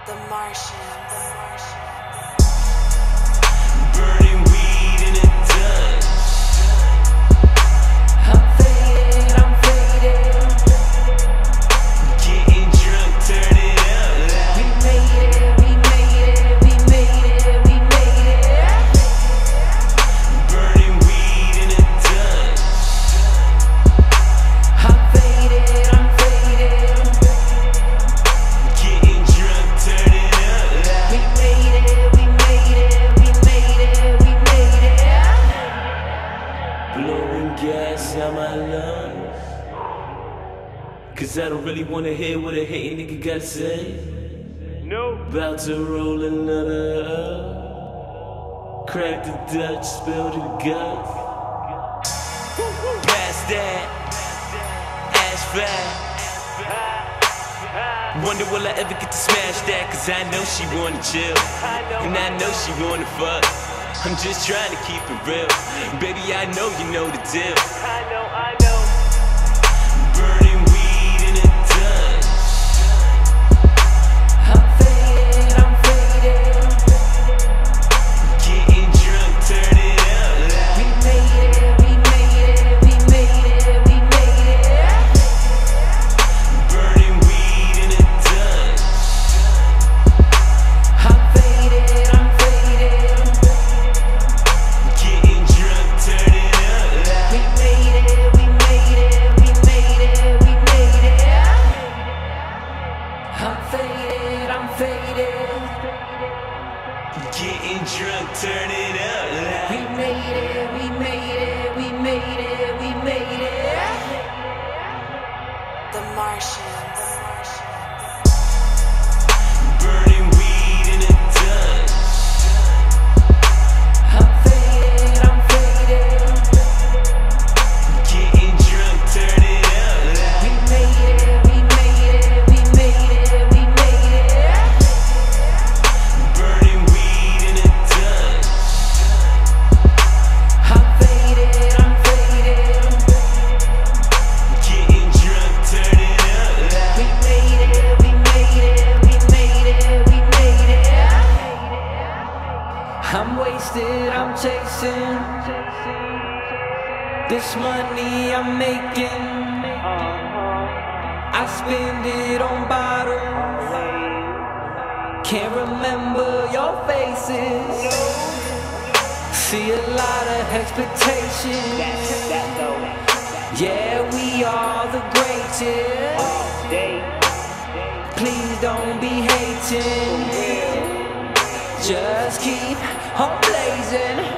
The Martian. Burning weed in a Dutch. I'm faded, I'm faded. Getting drunk, turn it up loud. We made it, we made it, we made it, we made it. Burning weed in a Dutch. I'm faded, I'm faded. Getting drunk, turn it up loud. We made it, we made it, we made it, we made it. Blowing gas out my lungs, 'cause I don't really wanna hear what a hating nigga gotta say. No. About to roll another up. Crack the Dutch, spill the guts. Pass that, ash fat. Wonder will I ever get to smash that? 'Cause I know she wanna chill, and I know she wanna fuck. I'm just trying to keep it real. Baby, I know you know the deal. I know. Burning weed in a Dutch. I'm faded, I'm faded. Getting drunk, turn it up loud. We made it, we made it, we made it, we made it. Burning weed in a Dutch. I'm faded, I'm faded. Getting drunk, turn it up loud. We made it, we made it, we made it, we made it. I'm faded, I'm faded. Getting drunk, turn it up loud. We made it, we made it, we made it, we made it. The Martian. Burning weed in a Dutch. I'm faded, I'm faded. Getting drunk, turn it up loud. We made it, we made it, we made it, we made it. Burning weed in a Dutch. I'm faded, I'm faded. Getting drunk, turn it up loud. We made it, we made it, we made it, we made it. I'm wasted, I'm chasing this money I'm making. I spend it on bottles. Can't remember your faces. See a lot of expectations. Yeah, we are the greatest. Please don't be hating. Just keep on blazing.